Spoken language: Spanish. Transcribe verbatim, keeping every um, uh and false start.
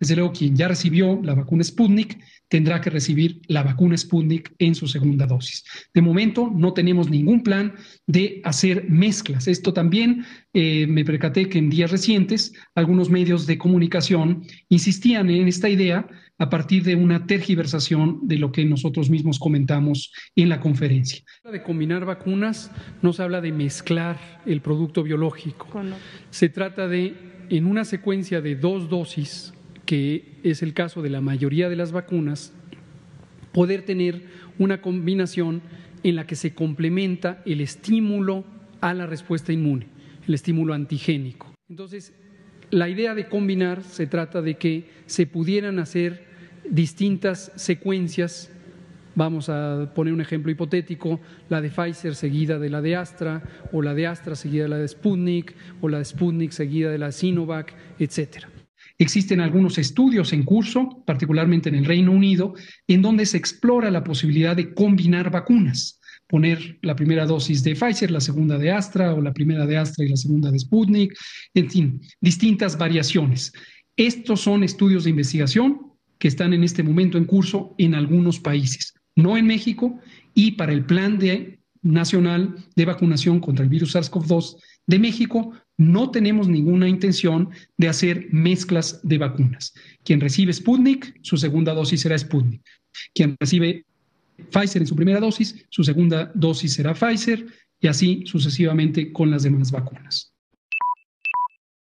Desde luego, quien ya recibió la vacuna Sputnik tendrá que recibir la vacuna Sputnik en su segunda dosis. De momento no tenemos ningún plan de hacer mezclas. Esto también eh, me percaté que en días recientes algunos medios de comunicación insistían en esta idea a partir de una tergiversación de lo que nosotros mismos comentamos en la conferencia. De combinar vacunas no se habla de mezclar el producto biológico. Se trata de, en una secuencia de dos dosis, que es el caso de la mayoría de las vacunas, poder tener una combinación en la que se complementa el estímulo a la respuesta inmune, el estímulo antigénico. Entonces, la idea de combinar se trata de que se pudieran hacer distintas secuencias. Vamos a poner un ejemplo hipotético, la de Pfizer seguida de la de Astra, o la de Astra seguida de la de Sputnik, o la de Sputnik seguida de la de Sinovac, etcétera. Existen algunos estudios en curso, particularmente en el Reino Unido, en donde se explora la posibilidad de combinar vacunas, poner la primera dosis de Pfizer, la segunda de Astra, o la primera de Astra y la segunda de Sputnik, en fin, distintas variaciones. Estos son estudios de investigación que están en este momento en curso en algunos países, no en México, y para el Plan de, Nacional de Vacunación contra el virus SARS CoV dos de México no tenemos ninguna intención de hacer mezclas de vacunas. Quien recibe Sputnik, su segunda dosis será Sputnik. Quien recibe Pfizer en su primera dosis, su segunda dosis será Pfizer, y así sucesivamente con las demás vacunas.